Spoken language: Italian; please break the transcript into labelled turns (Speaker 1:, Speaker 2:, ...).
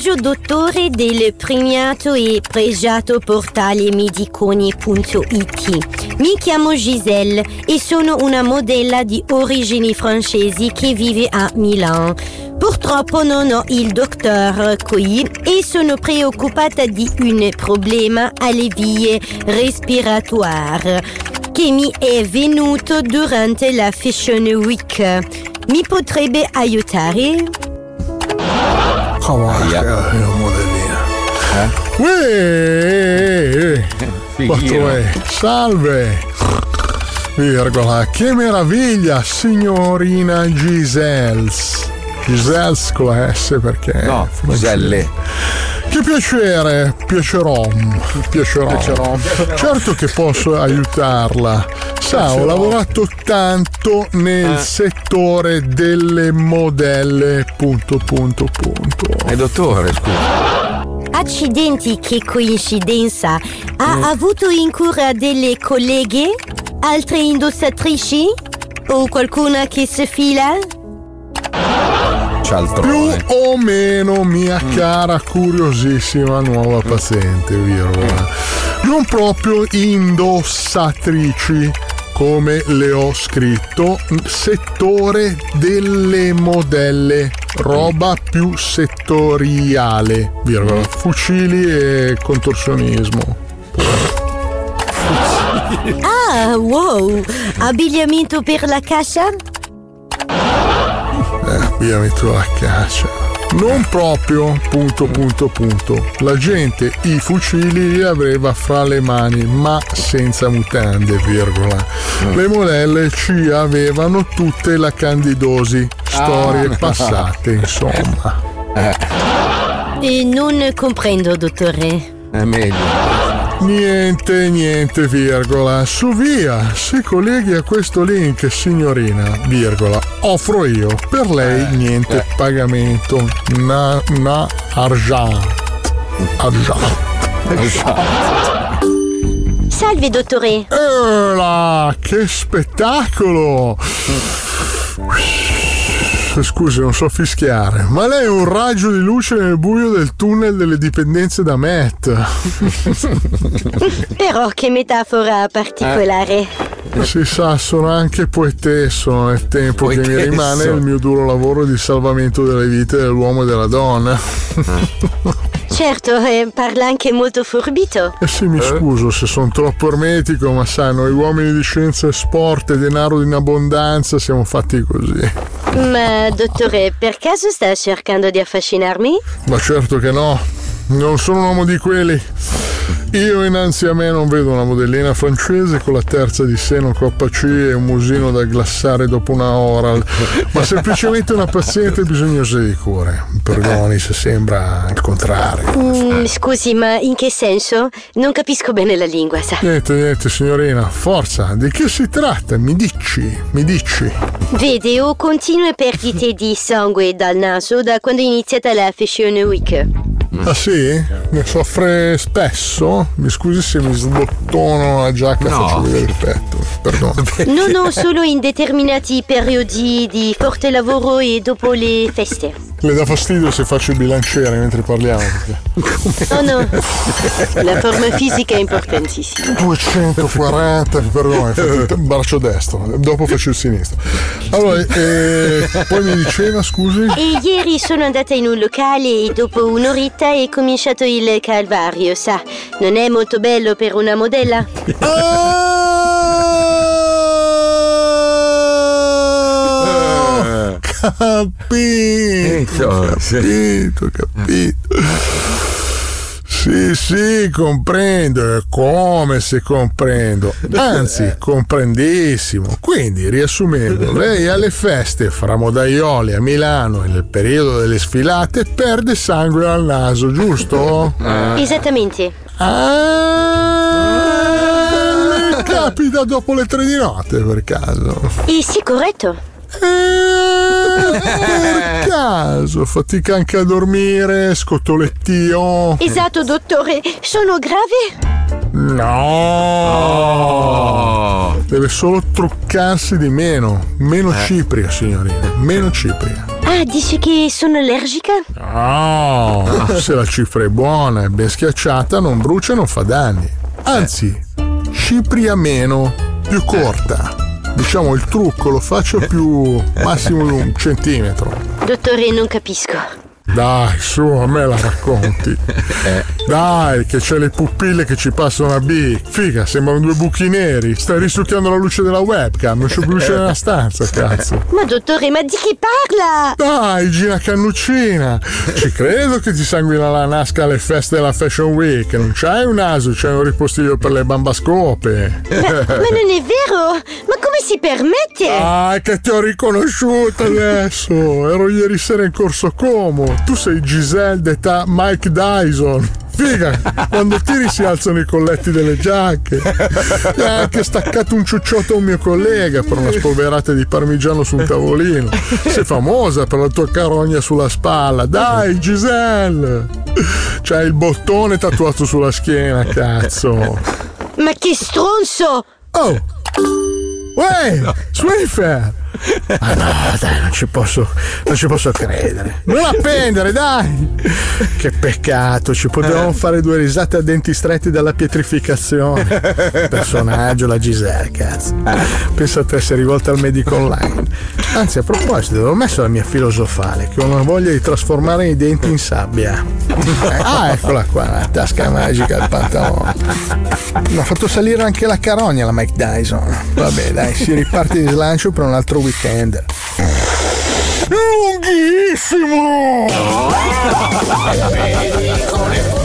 Speaker 1: pomeriggio, dottore, del premiato e pregiato portale mediconi.it. Mi chiamo Giselle e sono una modella di origini francesi che vive a Milano. Purtroppo non ho il dottor qui e sono preoccupata di un problema alle vie respiratoire che mi è venuto durante la Fashion Week. Mi potrebbe aiutare?
Speaker 2: Modellina. Salve. Virgola, che meraviglia, signorina Giselles. Giselles con la S perché?
Speaker 3: No, Giselle.
Speaker 2: Che piacere, piacerò. Certo che posso aiutarla. Sa, ho lavorato tanto nel settore delle modelle.
Speaker 3: Dottore, scusa.
Speaker 1: Accidenti, che coincidenza. Ha avuto in cura delle colleghe? Altre indossatrici? O qualcuna che si fila?
Speaker 2: Più o meno, mia cara curiosissima nuova paziente, virgola. Non proprio indossatrici, come le ho scritto, settore delle modelle, roba più settoriale, virgola, fucili e contorsionismo.
Speaker 1: Ah, wow! Abbigliamento per la caccia?
Speaker 2: Abbigliamento alla caccia. Non proprio, punto. La gente i fucili li aveva fra le mani, ma senza mutande, virgola. Le modelle ci avevano tutte la candidosi, storie passate, insomma.
Speaker 1: E non comprendo, dottore.
Speaker 3: È meglio.
Speaker 2: Niente, virgola. Su via, se colleghi a questo link, signorina, virgola, offro io. Per lei niente pagamento. Argent.
Speaker 1: Salve, dottore.
Speaker 2: Che spettacolo! Scusi, non so fischiare, ma lei è un raggio di luce nel buio del tunnel delle dipendenze da Met.
Speaker 1: Però che metafora particolare.
Speaker 2: Si sa, sono anche poetesso nel tempo che mi rimane il mio duro lavoro di salvamento delle vite dell'uomo e della donna.
Speaker 1: Certo, parla anche molto forbito.
Speaker 2: Sì, mi scuso se sono troppo ermetico, ma sai, noi uomini di scienza e sport e denaro in abbondanza siamo fatti così.
Speaker 1: Ma dottore, per caso sta cercando di affascinarmi?
Speaker 2: Ma certo che no, non sono un uomo di quelli. Io innanzi a me non vedo una modellina francese con la terza di seno coppa C e un musino da glassare dopo una oral, ma semplicemente una paziente bisognosa di cure. Perdoni se sembra il contrario.
Speaker 1: Scusi, ma in che senso? Non capisco bene la lingua, sa.
Speaker 2: Niente, signorina, forza, di che si tratta? Mi dici.
Speaker 1: Vede, ho continue perdite di sangue dal naso da quando è iniziata la Fashion Week.
Speaker 2: Ah sì? Ne soffre spesso? Mi scusi se mi sbottono la giacca e faccio vedere il petto. Perdono.
Speaker 1: No, solo in determinati periodi di forte lavoro e dopo le feste.
Speaker 2: Le dà fastidio se faccio il bilanciere mentre parliamo?
Speaker 1: Oh no, la forma fisica è importantissima.
Speaker 2: 240, perdone, braccio destro, dopo faccio il sinistro. Allora, poi mi diceva, scusi?
Speaker 1: E ieri sono andata in un locale e dopo un'oretta è cominciato il calvario, sa. Non è molto bello per una modella?
Speaker 2: Capito. Sì, comprendo, è come se comprendo, anzi comprendissimo. Quindi, riassumendo, lei alle feste fra modaioli a Milano e nel periodo delle sfilate perde sangue al naso, giusto?
Speaker 1: Esattamente.
Speaker 2: Le capita dopo le 3 di notte per caso?
Speaker 1: Sì, corretto.
Speaker 2: Per caso fatica anche a dormire, scottolettio?
Speaker 1: Esatto, dottore, sono grave?
Speaker 2: No, deve solo truccarsi di meno cipria, signorina, meno cipria.
Speaker 1: Ah, dice che sono allergica?
Speaker 2: No, se la cifra è buona e ben schiacciata non brucia e non fa danni. Anzi, cipria meno, più corta. Diciamo il trucco lo faccio più massimo di 1 centimetro.
Speaker 1: Dottore, non capisco.
Speaker 2: Dai, su, a me la racconti. Dai, che c'è le pupille che ci passano a B. Figa, sembrano 2 buchi neri. Stai risucchiando la luce della webcam, non c'è più luce nella stanza, cazzo.
Speaker 1: Ma dottore, ma di chi parla?
Speaker 2: Dai, Gina Cannuccina. Ci credo che ti sanguina la nasca alle feste della Fashion Week. Non c'hai un naso, c'hai un ripostiglio per le bambascope.
Speaker 1: Ma non è vero? Ma come si permette?
Speaker 2: Ah, che ti ho riconosciuto adesso. Ero ieri sera in Corso Como. Tu sei Giselle d'età Mike Dyson. Figa, quando tiri si alzano i colletti delle giacche. Mi ha anche staccato un ciucciotto a un mio collega per una spolverata di parmigiano su un tavolino. Sei famosa per la tua carogna sulla spalla. Dai, Giselle. C'hai il bottone tatuato sulla schiena, cazzo.
Speaker 1: Ma che stronzo!
Speaker 2: Oh! Uè, Swiffer! Ah no, dai, non ci posso credere. Non appendere, dai! Che peccato, ci potevamo fare 2 risate a denti stretti dalla pietrificazione. Personaggio, la Giselle, cazzo. Pensa a te, sei rivolta al medico online. Anzi, a proposito, avevo messo la mia filosofale, che ho una voglia di trasformare i denti in sabbia. Ah, eccola qua, la tasca magica del pantalone. Mi ha fatto salire anche la carogna la Mike Dyson. Vabbè, dai, si riparte di slancio per un altro weekend. Lunghissimo!